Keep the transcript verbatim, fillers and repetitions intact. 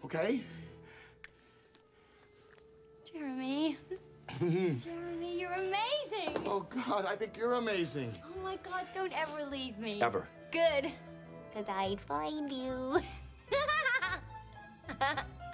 okay? Jeremy. Jeremy, you're amazing. Oh, God, I think you're amazing. Oh, my God, don't ever leave me. Ever. Good. Because I'd find you.